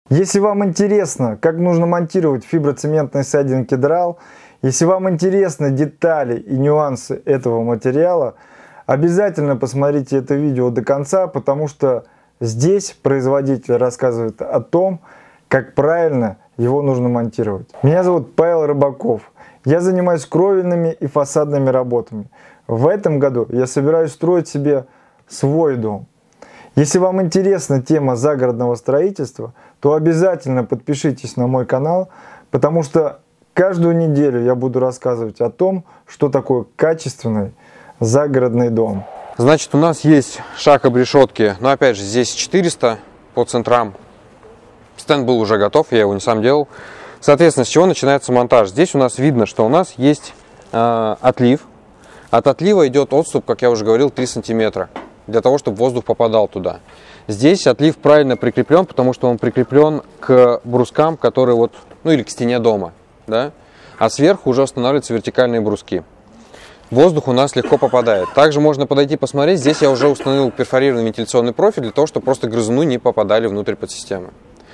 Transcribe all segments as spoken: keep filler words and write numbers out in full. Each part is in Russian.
Если вам интересно, как нужно монтировать фиброцементный сайдинг Кедрал, если вам интересны детали и нюансы этого материала, обязательно посмотрите это видео до конца, потому что здесь производитель рассказывает о том, как правильно его нужно монтировать. Меня зовут Павел Рыбаков. Я занимаюсь кровельными и фасадными работами. В этом году я собираюсь строить себе свой дом. Если вам интересна тема загородного строительства, то обязательно подпишитесь на мой канал, потому что каждую неделю я буду рассказывать о том, что такое качественный загородный дом. Значит, у нас есть шаг обрешетки, но опять же здесь четыреста по центрам. Стенд был уже готов, я его не сам делал. Соответственно, с чего начинается монтаж? Здесь у нас видно, что у нас есть э, отлив. От отлива идет отступ, как я уже говорил, три сантиметра, для того, чтобы воздух попадал туда. Здесь отлив правильно прикреплен, потому что он прикреплен к брускам, которые вот, ну или к стене дома, да? А сверху уже устанавливаются вертикальные бруски. Воздух у нас легко попадает. Также можно подойти посмотреть. Здесь я уже установил перфорированный вентиляционный профиль, для того, чтобы просто грызуны не попадали внутрь подсистемы.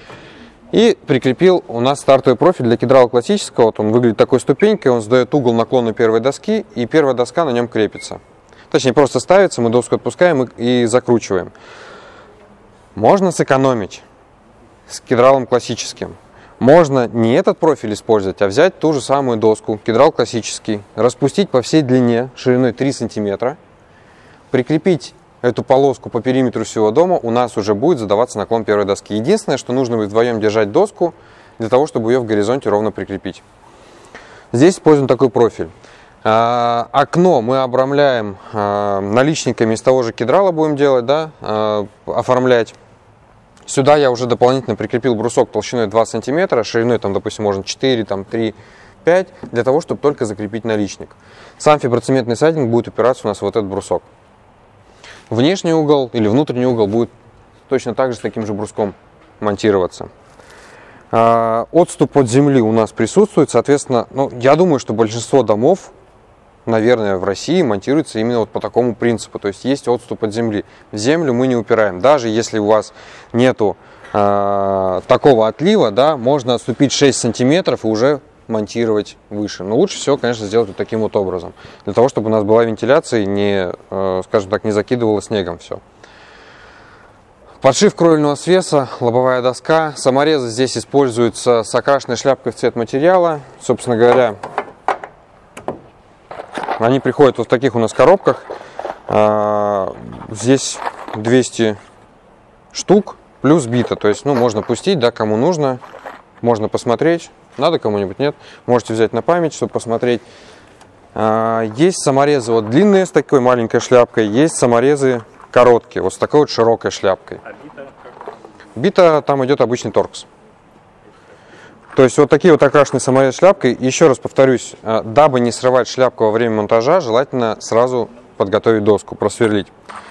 И прикрепил у нас стартовый профиль для кедрала классического. Вот он выглядит такой ступенькой, он задает угол наклона первой доски, и первая доска на нем крепится. Точнее, просто ставится, мы доску отпускаем и, и закручиваем. Можно сэкономить с кедралом классическим. Можно не этот профиль использовать, а взять ту же самую доску, кедрал классический, распустить по всей длине, шириной три сантиметра, прикрепить эту полоску по периметру всего дома, у нас уже будет задаваться наклон первой доски. Единственное, что нужно будет вдвоем держать доску, для того, чтобы ее в горизонте ровно прикрепить. Здесь используем такой профиль. А, окно мы обрамляем а, наличниками из того же кедрала, будем делать, да, а, оформлять. Сюда я уже дополнительно прикрепил брусок толщиной два сантиметра, шириной, там, допустим, можно четыре, там, три, пять, для того, чтобы только закрепить наличник. Сам фиброцементный сайдинг будет упираться у нас в вот этот брусок. Внешний угол или внутренний угол будет точно так же с таким же бруском монтироваться. А, отступ от земли у нас присутствует, соответственно, ну, я думаю, что большинство домов, наверное, в России монтируется именно вот по такому принципу. То есть есть отступ от земли. В землю мы не упираем. Даже если у вас нету э, такого отлива, да, можно отступить шесть сантиметров и уже монтировать выше. Но лучше всего, конечно, сделать вот таким вот образом. Для того, чтобы у нас была вентиляция и не, э, скажем так, не закидывало снегом все. Подшив кровельного свеса, лобовая доска. Саморезы здесь используются с окрашенной шляпкой в цвет материала. Собственно говоря, они приходят вот в таких у нас коробках. Здесь двести штук плюс бита. То есть, ну, можно пустить, да, кому нужно. Можно посмотреть. Надо кому-нибудь, нет. Можете взять на память, чтобы посмотреть. Есть саморезы вот длинные с такой маленькой шляпкой. Есть саморезы короткие, вот с такой вот широкой шляпкой. А бита как? Бита там идет обычный торкс. То есть вот такие вот окрашенные саморез шляпкой. Еще раз повторюсь, дабы не срывать шляпку во время монтажа, желательно сразу подготовить доску, просверлить.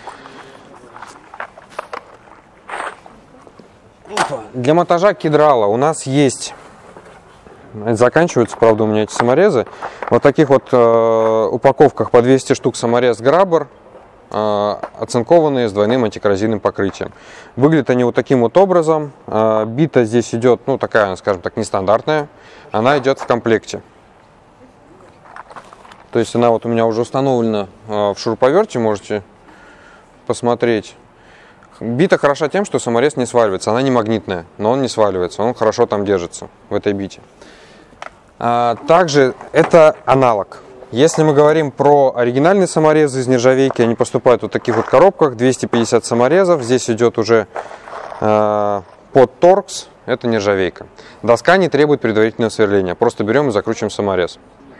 Для монтажа кедрала у нас есть, заканчиваются, правда, у меня эти саморезы, вот таких вот э, упаковках по двести штук саморез Граббер, э, оцинкованные с двойным антикоррозийным покрытием. Выглядят они вот таким вот образом. Э, бита здесь идет, ну, такая, скажем так, нестандартная. Она идет в комплекте. То есть она вот у меня уже установлена э, в шуруповерте, можете посмотреть. Бита хороша тем, что саморез не сваливается. Она не магнитная, но он не сваливается. Он хорошо там держится, в этой бите. А, также это аналог. Если мы говорим про оригинальные саморезы из нержавейки, они поступают в вот таких вот коробках. двести пятьдесят саморезов. Здесь идет уже э, под торкс. Это нержавейка. Доска не требует предварительного сверления. Просто берем и закручиваем саморез.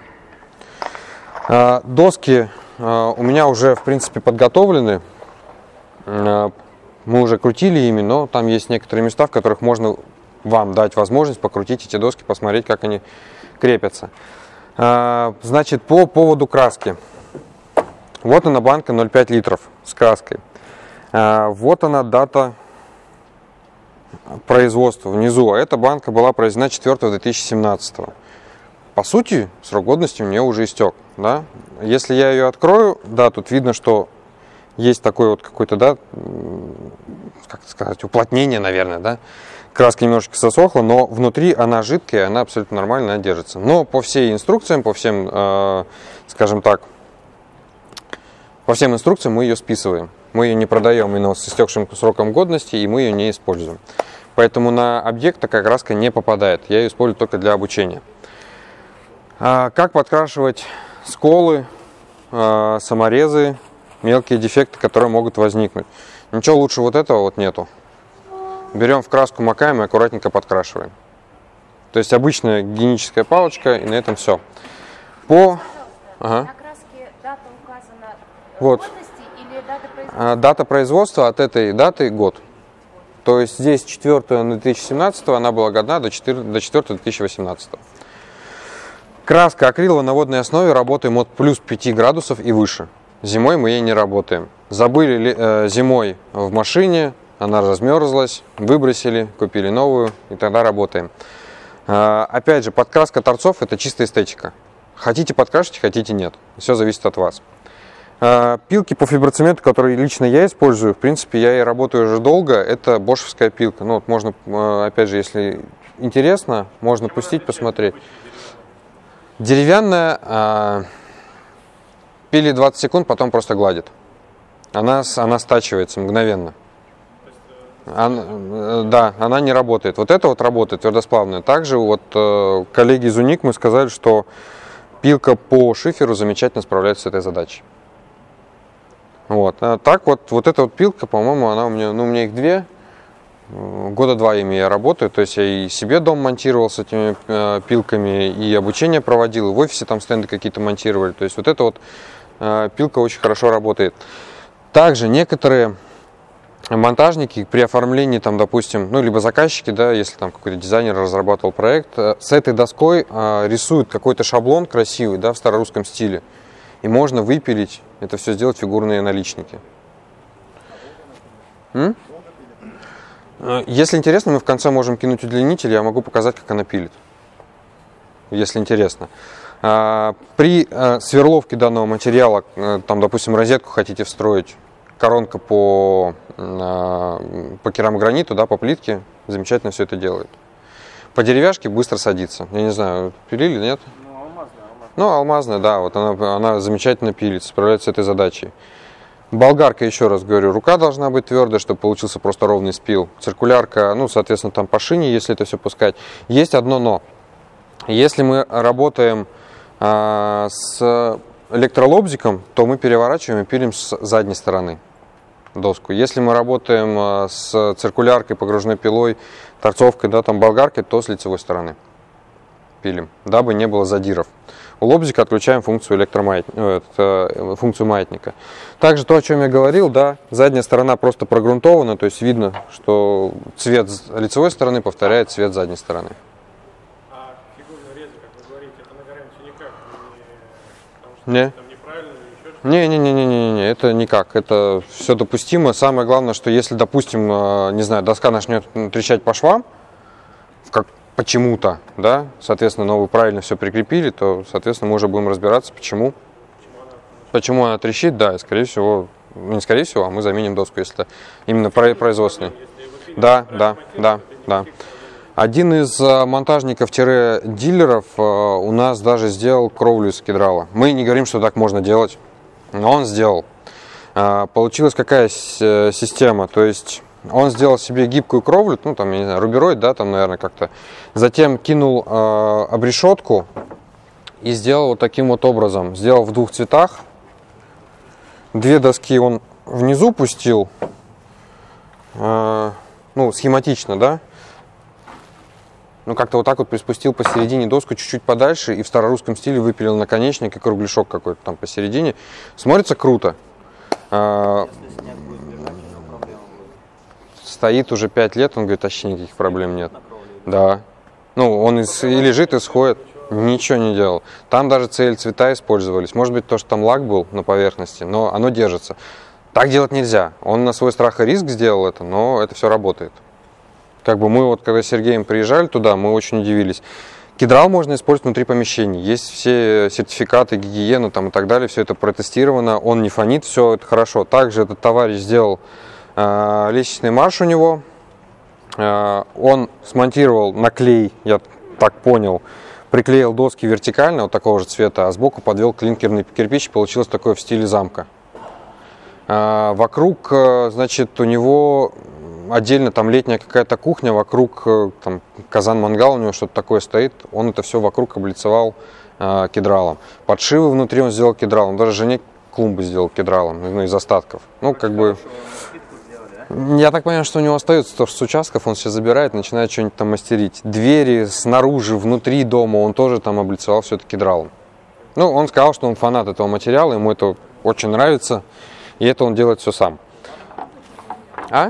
Э, доски э, у меня уже, в принципе, подготовлены. Э, Мы уже крутили ими, но там есть некоторые места, в которых можно вам дать возможность покрутить эти доски, посмотреть, как они крепятся. Значит, по поводу краски. Вот она банка ноль пять литров с краской. Вот она дата производства внизу. А эта банка была произведена четвёртого две тысячи семнадцатого. По сути, срок годности у нее уже истек. Да? Если я ее открою, да, тут видно, что есть такое вот какое-то, да, как сказать, уплотнение, наверное, да. краска немножечко засохла, но внутри она жидкая, она абсолютно нормально, она держится. Но по всей инструкциям, по всем, э, скажем так, по всем инструкциям мы ее списываем. Мы ее не продаем именно с истекшим сроком годности, и мы ее не используем. Поэтому на объект такая краска не попадает. Я ее использую только для обучения. А как подкрашивать сколы, э, саморезы, мелкие дефекты, которые могут возникнуть? Ничего лучше вот этого вот нету. Берем в краску, макаем и аккуратненько подкрашиваем. То есть обычная гигиеническая палочка, и на этом все. По... Ага. На краске дата указана вот. годности или дата производства? А, дата производства от этой даты год. То есть здесь четвёртое две тысячи семнадцатого, она была годна до четвёртого две тысячи восемнадцатого. Краска акриловая на водной основе, работаем от плюс пяти градусов и выше. Зимой мы ей не работаем. Забыли э, зимой в машине, она размерзлась, выбросили, купили новую, и тогда работаем. Э, опять же, подкраска торцов – это чистая эстетика. Хотите подкрашивать, хотите нет. Все зависит от вас. Э, пилки по фиброцементу, которые лично я использую, в принципе, я и работаю уже долго, это бошевская пилка. Ну, вот можно, э, опять же, если интересно, можно пустить, посмотреть. Деревянная, э, пили двадцать секунд, потом просто гладит. Она, она стачивается мгновенно. Она, да, она не работает. Вот это вот работает, твердосплавная. Также вот э, коллеги из УНИК мы сказали, что пилка по шиферу замечательно справляется с этой задачей. Вот. А так вот, вот эта вот пилка, по-моему, она у меня, ну у меня их две. Года два ими я работаю, то есть я и себе дом монтировал с этими э, пилками, и обучение проводил, и в офисе там стенды какие-то монтировали. То есть вот эта вот э, пилка очень хорошо работает. Также некоторые монтажники при оформлении, там, допустим, ну либо заказчики, да, если там какой-то дизайнер разрабатывал проект, э, с этой доской э, рисуют какой-то шаблон красивый, да, в старорусском стиле, и можно выпилить, это все сделать фигурные наличники. М? Если интересно, мы в конце можем кинуть удлинитель, я могу показать, как она пилит, если интересно. При сверловке данного материала, там, допустим, розетку хотите встроить, коронка по, по керамограниту, да, по плитке, замечательно все это делает. По деревяшке быстро садится. Я не знаю, пилили, нет? Ну, алмазная, алмазная. Ну, алмазная, да, вот она, она замечательно пилит, справляется с этой задачей. Болгарка, еще раз говорю, рука должна быть твердая, чтобы получился просто ровный спил. Циркулярка, ну, соответственно, там по шине, если это все пускать. Есть одно но. Если мы работаем а, с электролобзиком, то мы переворачиваем и пилим с задней стороны доску. Если мы работаем а, с циркуляркой, погружной пилой, торцовкой, да, там болгаркой, то с лицевой стороны пилим, дабы не было задиров. У лобзика отключаем функцию, электромаятника, э, функцию маятника. Также то, о чем я говорил, да, задняя сторона просто прогрунтована, то есть видно, что цвет лицевой стороны повторяет цвет задней стороны. А фигурные резы, как вы говорите, это на гарантию никак, не, потому что Не. там неправильно или еще что-то? Не-не-не-не-не, это никак, это все допустимо. Самое главное, что если, допустим, э, не знаю, доска начнет трещать по швам, как почему-то, да, соответственно, но вы правильно все прикрепили, то, соответственно, мы уже будем разбираться, почему, Почему она, почему она трещит, да, и, скорее всего, не скорее всего, а мы заменим доску, если это именно производственный. Да, да, да, да. Один из монтажников-дилеров у нас даже сделал кровлю из кедрала. Мы не говорим, что так можно делать, но он сделал. Получилась какая система, то есть он сделал себе гибкую кровлю, ну там, я не знаю, рубероид, да, там, наверное, как-то. Затем кинул э, обрешетку и сделал вот таким вот образом. Сделал в двух цветах. Две доски он внизу пустил, э, ну, схематично, да. Ну, как-то вот так вот приспустил посередине доску чуть-чуть подальше и в старорусском стиле выпилил наконечник и кругляшок какой-то там посередине. Смотрится круто. Э, Стоит уже пять лет, он говорит, вообще никаких проблем нет. Да. Ну, он и, и лежит, и сходит. Ничего не делал. Там даже си эл цвета использовались. Может быть, то, что там лак был на поверхности, но оно держится. Так делать нельзя. Он на свой страх и риск сделал это, но это все работает. Как бы мы вот, когда с Сергеем приезжали туда, мы очень удивились. Кедрал можно использовать внутри помещений. Есть все сертификаты, гигиены там и так далее. Все это протестировано. Он не фонит, все это хорошо. Также этот товарищ сделал лестничный марш у него, Он смонтировал на клей, я так понял, приклеил доски вертикально, вот такого же цвета, а сбоку подвел клинкерный кирпич, получилось такое в стиле замка. Вокруг, значит, у него отдельно там летняя какая-то кухня, вокруг там казан-мангал, у него что-то такое стоит, он это все вокруг облицевал э, кедралом. Подшивы внутри он сделал кедралом, даже жене клумбы сделал кедралом, ну, из остатков. Ну, как бы, я так понимаю, что у него остается то, что с участков он все забирает, начинает что-нибудь там мастерить. Двери снаружи, внутри дома он тоже там облицевал все это кедралом. Ну, он сказал, что он фанат этого материала, ему это очень нравится, и это он делает все сам. А?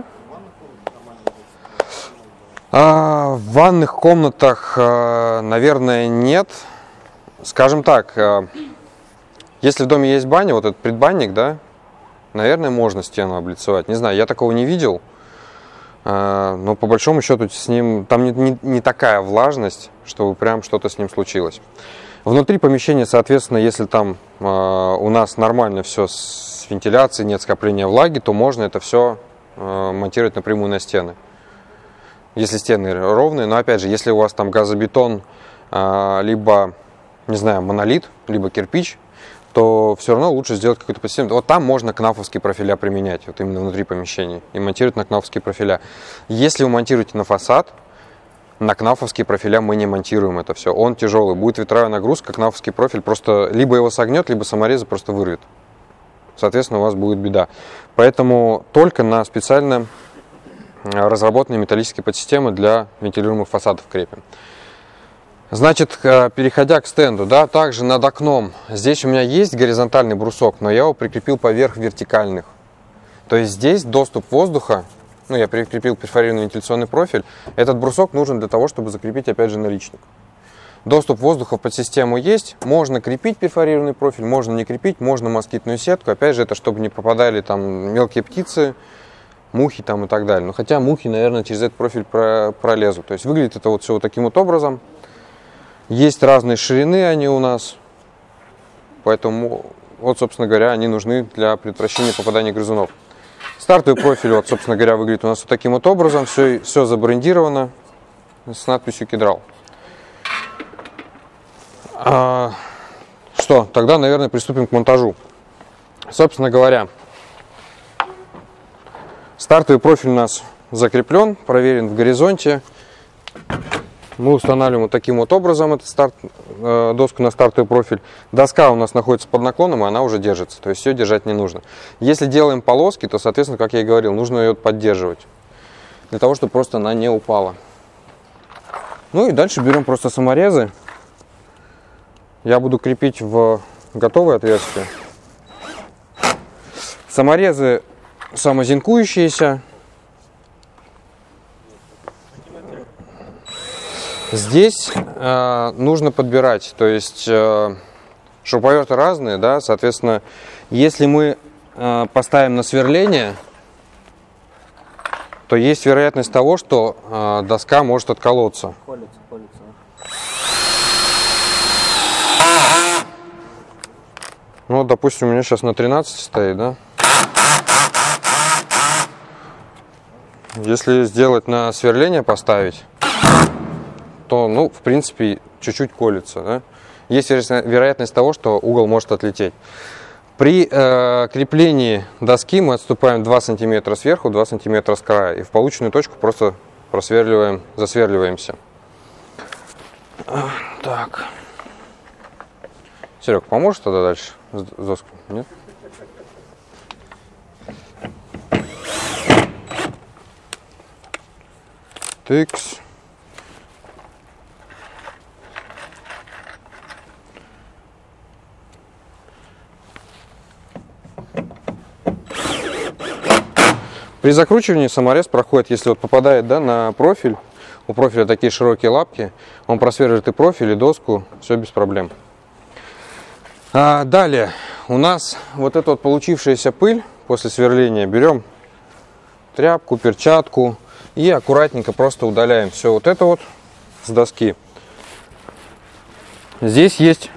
А, в ванных комнатах, наверное, нет. Скажем так, если в доме есть баня, вот этот предбанник, да, наверное, можно стену облицевать. Не знаю, я такого не видел, но по большому счету с ним там не, не, не такая влажность, чтобы прям что-то с ним случилось. Внутри помещения, соответственно, если там у нас нормально все с вентиляцией, нет скопления влаги, то можно это все монтировать напрямую на стены. Если стены ровные, но опять же, если у вас там газобетон, либо, не знаю, монолит, либо кирпич, то все равно лучше сделать какую-то подстенку. Вот там можно кнафовские профиля применять, вот именно внутри помещений, и монтировать на кнафовские профиля. Если вы монтируете на фасад, на кнафовские профиля мы не монтируем это все. Он тяжелый, будет ветровая нагрузка, кнафовский профиль просто либо его согнет, либо саморезы просто вырвет. Соответственно, у вас будет беда. Поэтому только на специально разработанные металлические подсистемы для вентилируемых фасадов крепим. Значит, переходя к стенду, да, также над окном, здесь у меня есть горизонтальный брусок, но я его прикрепил поверх вертикальных. То есть здесь доступ воздуха, ну, я прикрепил перфорированный вентиляционный профиль, этот брусок нужен для того, чтобы закрепить, опять же, наличник. Доступ воздуха в подсистему есть, можно крепить перфорированный профиль, можно не крепить, можно москитную сетку, опять же, это чтобы не попадали там мелкие птицы, мухи там и так далее. Но хотя мухи, наверное, через этот профиль пролезут. То есть выглядит это вот все вот таким вот образом. Есть разные ширины они у нас, поэтому вот, собственно говоря, они нужны для предотвращения попадания грызунов. Стартовый профиль, вот, собственно говоря, выглядит у нас вот таким вот образом. Все, все забрендировано с надписью «Кедрал». А, что, тогда, наверное, приступим к монтажу. Собственно говоря, стартовый профиль у нас закреплен, проверен в горизонте. Мы устанавливаем вот таким вот образом эту старт, э, доску на стартовый профиль. Доска у нас находится под наклоном, и она уже держится. То есть ее держать не нужно. Если делаем полоски, то, соответственно, как я и говорил, нужно ее поддерживать. Для того, чтобы просто она не упала. Ну и дальше берем просто саморезы. Я буду крепить в готовое отверстие. Саморезы самозинкующиеся. Здесь э, нужно подбирать, то есть э, шуруповерты разные, да, соответственно, если мы э, поставим на сверление, то есть вероятность того, что э, доска может отколоться. Колется, колется. Ну, допустим, у меня сейчас на тринадцать стоит, да. Если сделать на сверление, поставить, то, ну, в принципе, чуть-чуть колется, да? Есть вероятность того, что угол может отлететь. При э, креплении доски мы отступаем два сантиметра сверху, два сантиметра с края, и в полученную точку просто просверливаем, засверливаемся. Так. Серег, поможешь тогда дальше с доской? Нет? Тыкс. При закручивании саморез проходит, если вот попадает, да, на профиль, у профиля такие широкие лапки, он просверливает и профиль, и доску, все без проблем. А далее у нас вот эта вот получившаяся пыль после сверления, берем тряпку, перчатку и аккуратненько просто удаляем все вот это вот с доски. Здесь есть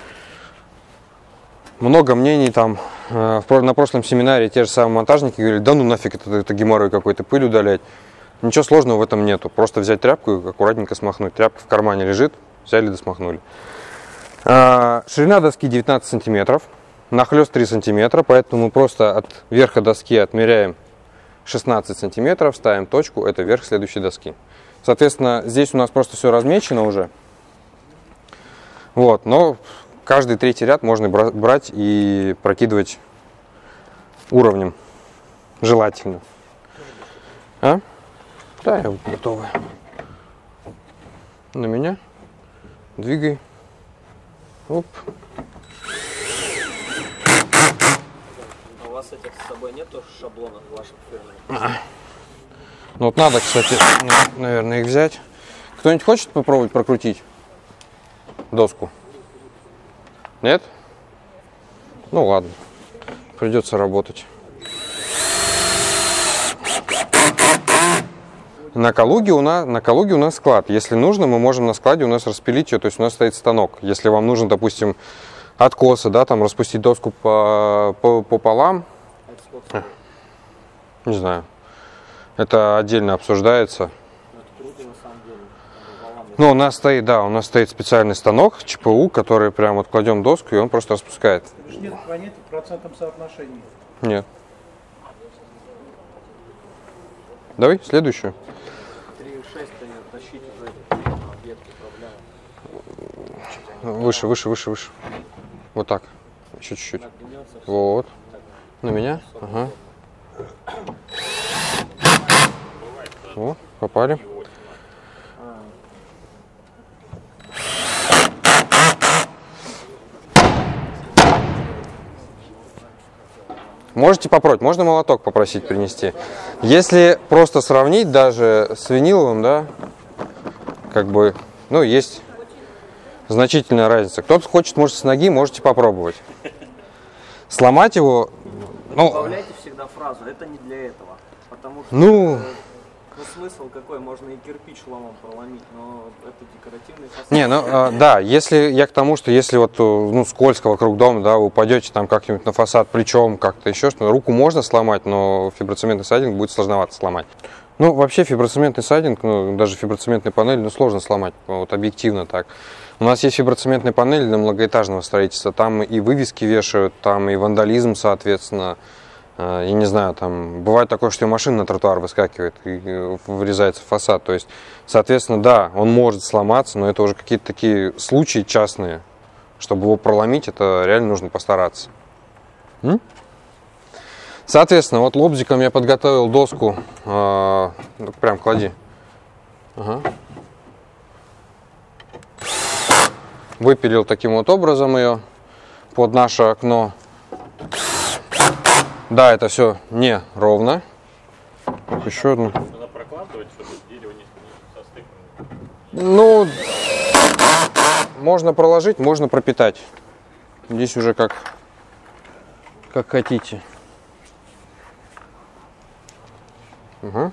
много мнений там. На прошлом семинаре те же самые монтажники говорили: да ну нафиг это, это геморрой какой-то, пыль удалять. Ничего сложного в этом нету. Просто взять тряпку и аккуратненько смахнуть. Тряпка в кармане лежит, взяли да смахнули. А, ширина доски девятнадцать сантиметров, нахлест три сантиметра, поэтому мы просто от верха доски отмеряем шестнадцать сантиметров, ставим точку, это верх следующей доски. Соответственно, здесь у нас просто все размечено уже. Вот, но каждый третий ряд можно брать и прокидывать уровнем, желательно. А? Да, я готова. На меня. Двигай. Оп. А у вас этих с собой нету шаблонов ваших фирменных? Ну вот надо, кстати, наверное, их взять. Кто-нибудь хочет попробовать прокрутить доску? Нет? Ну ладно, придется работать. На Калуге у нас, на Калуге у нас склад. Если нужно, мы можем на складе у нас распилить ее, то есть у нас стоит станок. Если вам нужно, допустим, откосы, да, там распустить доску по, по, пополам, не знаю, это отдельно обсуждается. Ну, у нас стоит, да, у нас стоит специальный станок ЧПУ, который прям вот кладем доску, и он просто распускает. Нет планеты в процентном соотношении. Нет. Давай, следующую. Выше, выше, выше, выше. Вот так. Еще чуть-чуть. Вот. На меня. Ага. О, попали. Можете попробовать, можно молоток попросить принести. Если просто сравнить даже с виниловым, да, как бы, ну, есть значительная разница. Кто-то хочет, может, с ноги, можете попробовать. Сломать его, ну... Добавляйте всегда фразу, это не для этого. Потому что, ну... ну, смысл какой, можно и кирпич ломом проломить, но это декоративный фасад. Не, ну, э, да, если я к тому, что если вот, ну, скользко вокруг дома, да, вы упадете там как-нибудь на фасад плечом, как-то еще что-то, руку можно сломать, но фиброцементный сайдинг будет сложновато сломать. Ну, вообще фиброцементный сайдинг, ну, даже фиброцементная панель, ну, сложно сломать, вот объективно так. У нас есть фиброцементные панели для многоэтажного строительства, там и вывески вешают, там и вандализм, соответственно. Я не знаю, там бывает такое, что и машина на тротуар выскакивает и врезается в фасад. То есть, соответственно, да, он может сломаться, но это уже какие-то такие случаи частные. Чтобы его проломить, это реально нужно постараться. М? Соответственно, вот лобзиком я подготовил доску. Э, прям клади. Ага. Выпилил таким вот образом ее под наше окно. Да, это все не ровно. Еще одну. Надо прокладывать, чтобы дерево не состыковало. Ну, можно проложить, можно пропитать. Здесь уже как, как хотите. Угу.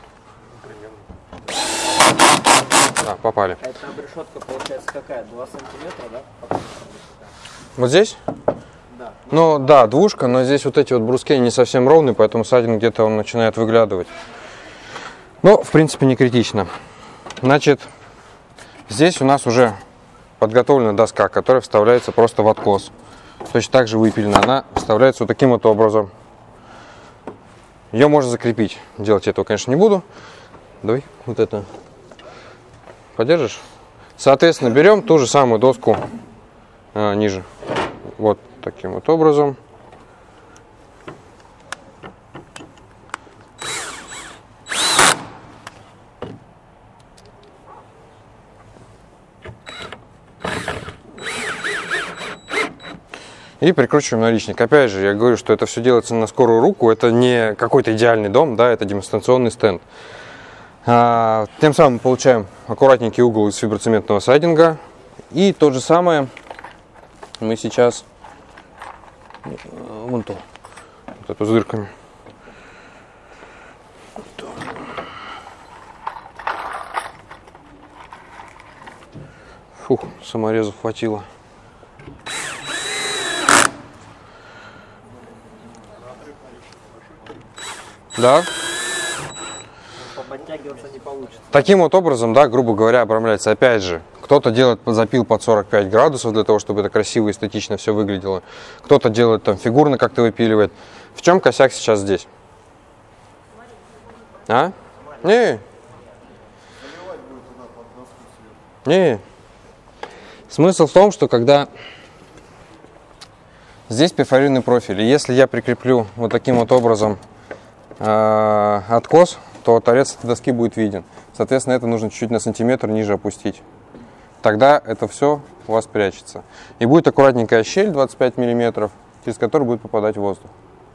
Да, попали. А эта обрешетка получается какая? два сантиметра, да? Вот здесь? Да. Ну да, двушка, но здесь вот эти вот бруски не совсем ровные, поэтому сайдинг где-то он начинает выглядывать. Но, в принципе, не критично. Значит, здесь у нас уже подготовлена доска, которая вставляется просто в откос. Точно так же выпилена. Она вставляется вот таким вот образом. Ее можно закрепить. Делать этого, конечно, не буду. Давай вот это. Подержишь? Соответственно, берем ту же самую доску а, ниже. Вот таким вот образом. И прикручиваем наличник. Опять же, я говорю, что это все делается на скорую руку. Это не какой-то идеальный дом, да, это демонстрационный стенд. А, тем самым получаем аккуратненький угол из фиброцементного сайдинга. И то же самое мы сейчас вон ту, вот эту с дырками. Фух, саморезов хватило. Да? По подтягиванию Натягиваться не получится. Таким вот образом, да, грубо говоря, обрамляется. Опять же, кто-то делает запил под сорок пять градусов для того, чтобы это красиво и эстетично все выглядело. Кто-то делает там фигурно как-то выпиливает. В чем косяк сейчас здесь? А? Не. Не. Смысл в том, что когда здесь перфорированный профиль, и если я прикреплю вот таким вот образом э, откос, то торец этой доски будет виден. Соответственно, это нужно чуть-чуть на сантиметр ниже опустить. Тогда это все у вас прячется. И будет аккуратненькая щель двадцать пять миллиметров, через которую будет попадать воздух.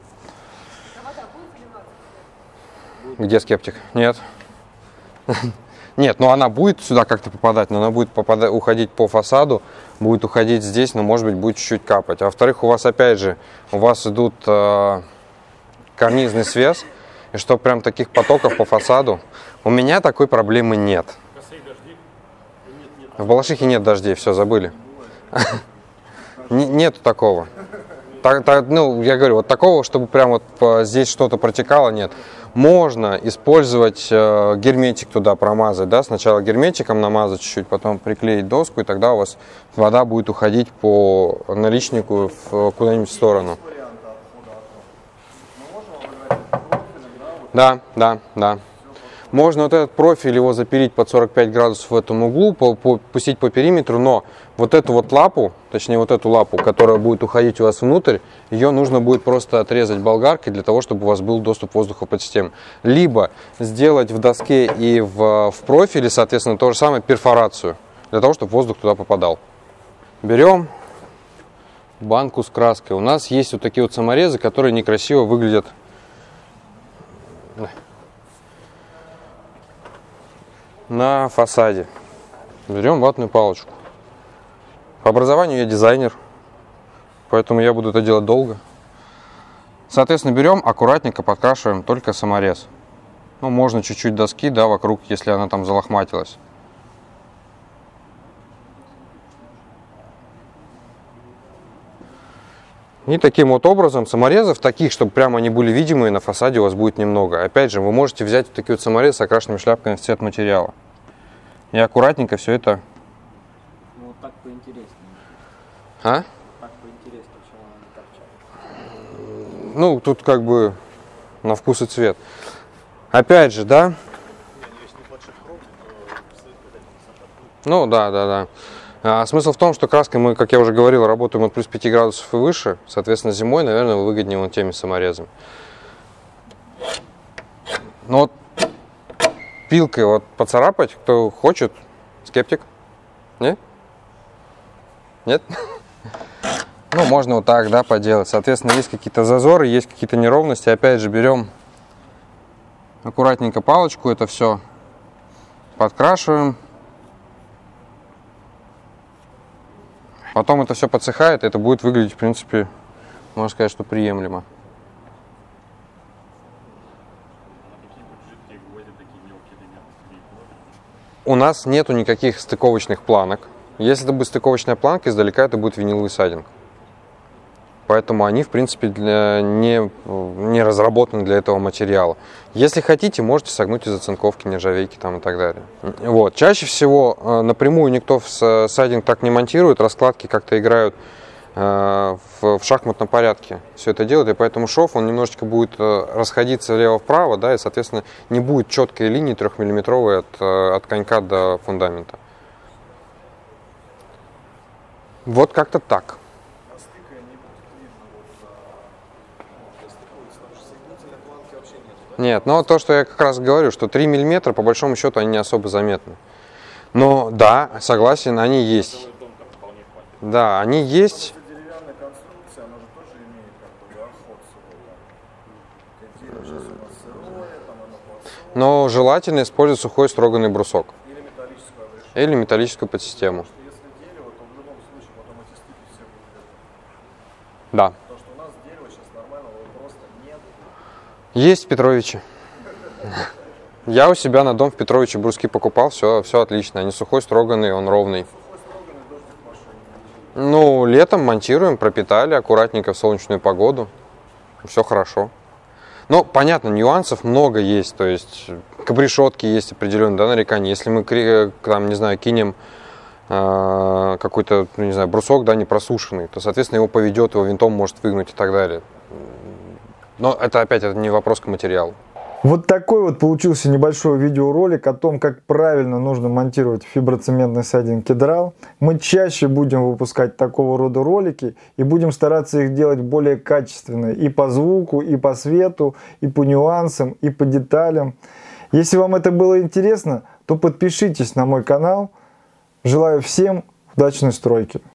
Где скептик? Нет. Нет, но она будет сюда как-то попадать, но она будет попадать, уходить по фасаду, будет уходить здесь, но может быть будет чуть-чуть капать. А во-вторых, у вас опять же, у вас идут э, карнизный свес, и чтобы прям таких потоков по фасаду, у меня такой проблемы нет. В Балашихе нет дождей, все, забыли. Нету такого. Так, так, ну, я говорю, вот такого, чтобы прям вот по, здесь что-то протекало, нет. Можно использовать э, герметик туда промазать, да, сначала герметиком намазать чуть-чуть, потом приклеить доску, и тогда у вас вода будет уходить по наличнику в, куда-нибудь в сторону. Да, да, да. Можно вот этот профиль его запилить под сорок пять градусов в этом углу, по, по, пустить по периметру, но вот эту вот лапу, точнее вот эту лапу, которая будет уходить у вас внутрь, ее нужно будет просто отрезать болгаркой для того, чтобы у вас был доступ воздуха под систему. Либо сделать в доске и в, в профиле, соответственно, то же самое, перфорацию, для того, чтобы воздух туда попадал. Берем банку с краской. У нас есть вот такие вот саморезы, которые некрасиво выглядят. На фасаде. Берем ватную палочку. По образованию я дизайнер, поэтому я буду это делать долго. Соответственно, берем, аккуратненько подкрашиваем только саморез. Ну, можно чуть-чуть доски, да, вокруг, если она там залохматилась. И таким вот образом саморезов, таких, чтобы прямо они были видимые, на фасаде у вас будет немного. Опять же, вы можете взять вот такие вот саморезы с окрашенными шляпками в цвет материала. И аккуратненько все это... Ну, вот так поинтереснее. А? Так поинтереснее, чем он торчал. Ну, тут как бы на вкус и цвет. Опять же, да? Ну, да, да, да. А смысл в том, что краской мы, как я уже говорил, работаем от плюс пяти градусов и выше. Соответственно, зимой, наверное, выгоднее вот теми саморезами. Но вот пилкой вот поцарапать, кто хочет, скептик? Нет? Нет? Ну, можно вот так, да, поделать. Соответственно, есть какие-то зазоры, есть какие-то неровности. Опять же, берем аккуратненько палочку, это все подкрашиваем. Потом это все подсыхает, и это будет выглядеть, в принципе, можно сказать, что приемлемо. У нас нету никаких стыковочных планок. Если это будет стыковочная планка, издалека это будет виниловый сайдинг. Поэтому они, в принципе, для, не, не разработаны для этого материала. Если хотите, можете согнуть из оцинковки, нержавейки там и так далее. Вот. Чаще всего напрямую никто в сайдинг так не монтирует, раскладки как-то играют э, в, в шахматном порядке. Все это делают, и поэтому шов, он немножечко будет расходиться влево-вправо, да, и, соответственно, не будет четкой линии трехмиллиметровой от, от конька до фундамента. Вот как-то так. Нет, но то, что я как раз говорю, что три миллиметра, по большому счету, они не особо заметны. Но да, согласен, они есть. Да, они есть. Деревянная конструкция, она же тоже имеет как бы ход. Но желательно использовать сухой строганный брусок. Или металлическую обрешетку. Или металлическую подсистему. Если дерево, то в любом случае потом эти стыки все будут. Да. Потому что у нас дерева сейчас нормального просто нет. Есть в Петровиче. Я у себя на дом в Петровиче бруски покупал, все, все отлично. Они сухой, строганный, он ровный. Ну, летом монтируем, пропитали аккуратненько в солнечную погоду. Все хорошо. Ну, понятно, нюансов много есть. То есть к обрешетке есть определенные, да, нарекания. Если мы, там, не знаю, кинем э, какой-то, ну, не знаю, брусок, да, не просушенный, то, соответственно, его поведет, его винтом может выгнуть и так далее. Но это опять это не вопрос к материалу. Вот такой вот получился небольшой видеоролик о том, как правильно нужно монтировать фиброцементный сайдинг Кедрал. Мы чаще будем выпускать такого рода ролики и будем стараться их делать более качественные и по звуку, и по свету, и по нюансам, и по деталям. Если вам это было интересно, то подпишитесь на мой канал. Желаю всем удачной стройки!